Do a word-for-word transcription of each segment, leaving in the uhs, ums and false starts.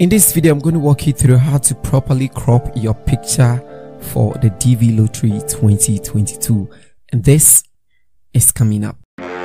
In this video, I'm going to walk you through how to properly crop your picture for the D V Lottery twenty twenty-two, and this is coming up.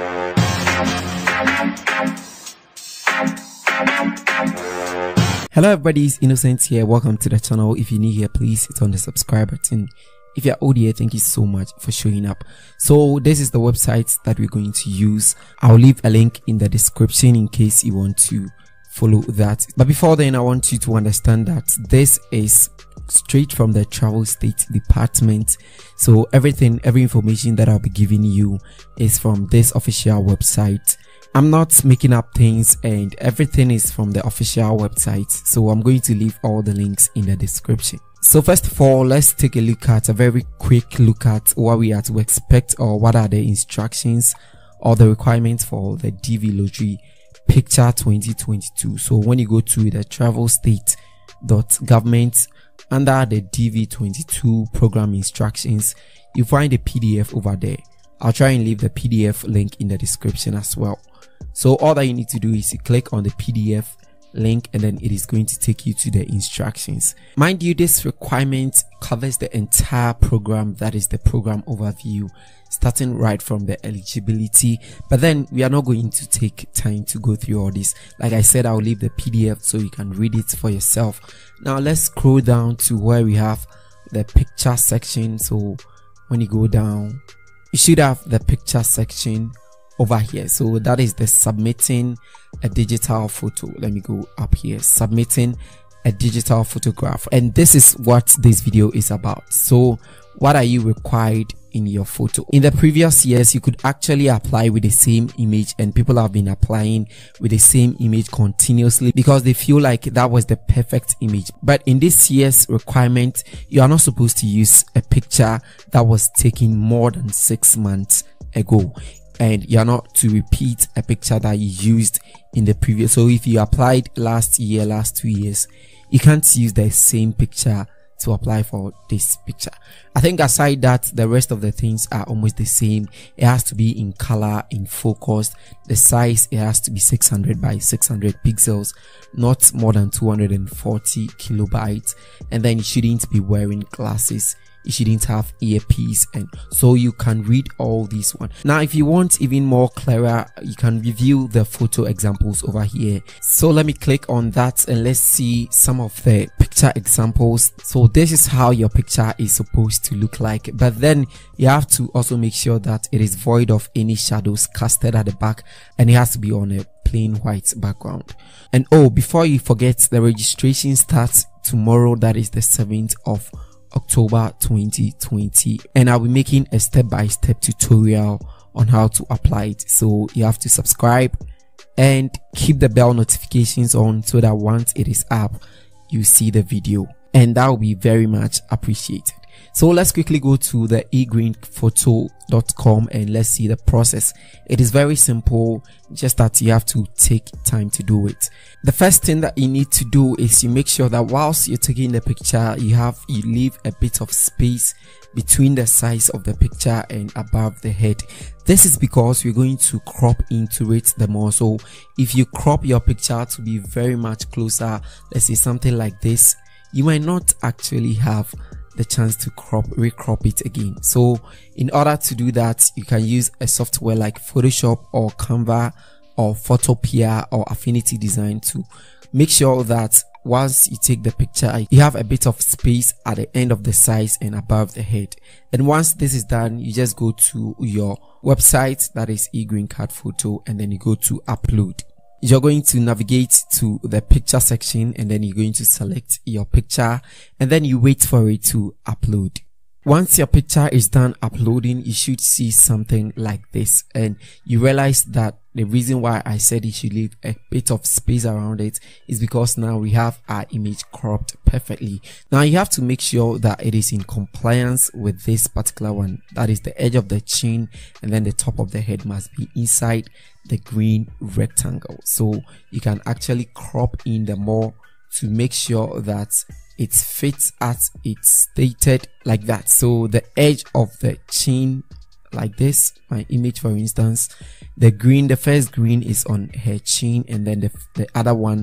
Hello everybody, it's Innocent here. Welcome to the channel. If you're new here, please hit on the subscribe button. If you're old here, thank you so much for showing up. So this is the website that we're going to use. I'll leave a link in the description in case you want to follow that. But before then, I want you to understand that this is straight from the travel state department. So everything, every information that I'll be giving you is from this official website. I'm not making up things, and everything is from the official website. So I'm going to leave all the links in the description. So first of all, let's take a look at a very quick look at what we are to expect, or what are the instructions or the requirements for the D V Lottery Picture twenty twenty-two. So when you go to the travel state dot government under the D V twenty-two program instructions, you find a P D F over there. I'll try and leave the P D F link in the description as well. So all that you need to do is you click on the P D F link, and then it is going to take you to the instructions. Mind you, this requirement covers the entire program. That is the program overview, starting right from the eligibility. But then we are not going to take time to go through all this. Like I said, I'll leave the P D F so you can read it for yourself. Now let's scroll down to where we have the picture section. So when you go down, you should have the picture section over here. So that is the submitting a digital photo. Let me go up here, submitting a digital photograph, and this is what this video is about. So what are you required in your photo? In the previous years, you could actually apply with the same image, and people have been applying with the same image continuously because they feel like that was the perfect image. But in this year's requirement, you are not supposed to use a picture that was taken more than six months ago, and you're not to repeat a picture that you used in the previous. So if you applied last year, last two years, you can't use the same picture to apply for this picture. I think aside that, the rest of the things are almost the same. It has to be in color, in focus. The size, it has to be six hundred by six hundred pixels, not more than two hundred forty kilobytes. And then you shouldn't be wearing glasses. You shouldn't have earpiece, and so you can read all these one. Now if you want even more clearer, you can review the photo examples over here. So let me click on that and let's see some of the picture examples. So this is how your picture is supposed to look like, but then you have to also make sure that it is void of any shadows casted at the back, and it has to be on a plain white background. And oh, before you forget, the registration starts tomorrow. That is the seventh of October twenty twenty, and I'll be making a step-by-step tutorial on how to apply it. So you have to subscribe and keep the bell notifications on so that once it is up, you see the video, and that will be very much appreciated. So let's quickly go to the e green photo dot com and let's see the process. It is very simple, just that you have to take time to do it. The first thing that you need to do is you make sure that whilst you're taking the picture, you have you leave a bit of space between the size of the picture and above the head. This is because we're going to crop into it the more. So if you crop your picture to be very much closer, let's say something like this, you might not actually have the chance to crop recrop it again. So in order to do that, you can use a software like Photoshop or Canva or Photopea or Affinity Design to make sure that once you take the picture, you have a bit of space at the end of the size and above the head. And once this is done, you just go to your website, that is eGreen Card Photo, and then you go to upload. You're going to navigate to the picture section, and then you're going to select your picture, and then you wait for it to upload. Once your picture is done uploading, you should see something like this, and you realize that the reason why I said you should leave a bit of space around it is because now we have our image cropped perfectly. Now you have to make sure that it is in compliance with this particular one. That is the edge of the chin, and then the top of the head must be inside the green rectangle. So you can actually crop in the more to make sure that it fits as it's stated like that. So the edge of the chin like this, my image for instance, the green, the first green is on her chin, and then the, the other one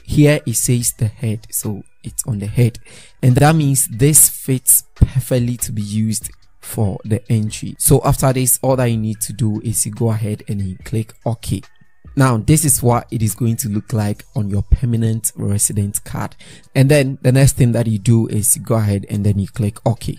here it says the head, so it's on the head, and that means this fits perfectly to be used for the entry. So after this, all that you need to do is you go ahead and you click OK. Now this is what it is going to look like on your permanent resident card, and then the next thing that you do is you go ahead and then you click OK.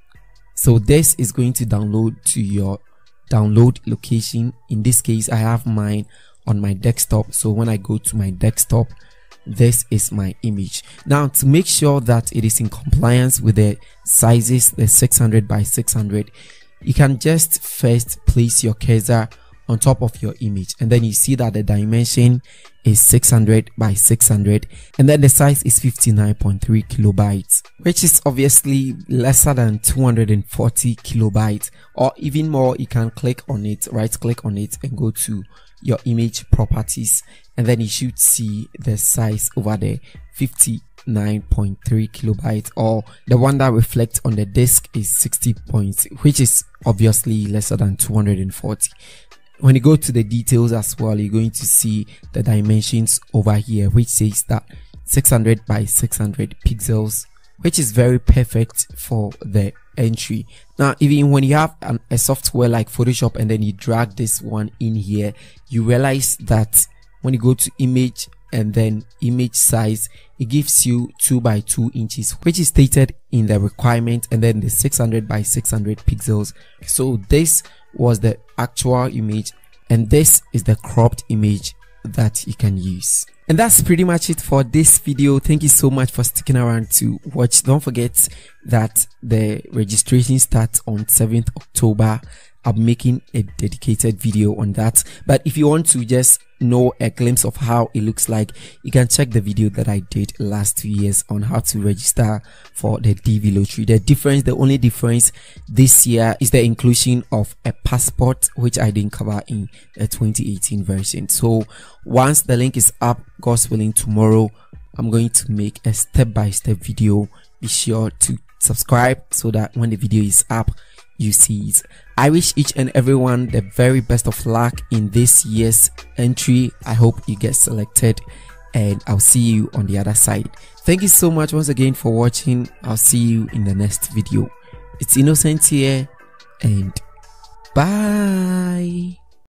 So this is going to download to your download location. In this case, I have mine on my desktop, so when I go to my desktop, this is my image. Now to make sure that it is in compliance with the sizes, the six hundred by six hundred, you can just first place your cursor on top of your image, and then you see that the dimension is six hundred by six hundred, and then the size is fifty-nine point three kilobytes, which is obviously lesser than two hundred forty kilobytes, or even more. You can click on it, right click on it, and go to your image properties, and then you should see the size over there, fifty-nine point three kilobytes, or the one that reflects on the disk is sixty points, which is obviously lesser than two hundred forty. When you go to the details as well, you're going to see the dimensions over here, which says that six hundred by six hundred pixels, which is very perfect for the entry. Now, even when you have an, a software like Photoshop and then you drag this one in here, you realize that when you go to image and then image size, it gives you two by two inches, which is stated in the requirement, and then the six hundred by six hundred pixels. So this was the actual image, and this is the cropped image that you can use. And that's pretty much it for this video. Thank you so much for sticking around to watch. Don't forget that the registration starts on seventh October. I'm making a dedicated video on that, but if you want to just know a glimpse of how it looks like, you can check the video that I did last two years on how to register for the D V lottery. The difference, the only difference this year is the inclusion of a passport, which I didn't cover in the twenty eighteen version. So once the link is up, God's willing, tomorrow I'm going to make a step-by-step video. Be sure to subscribe so that when the video is up, you see it. I wish each and everyone the very best of luck in this year's entry. I hope you get selected, and I'll see you on the other side. Thank you so much once again for watching. I'll see you in the next video. It's Innocent here, and bye.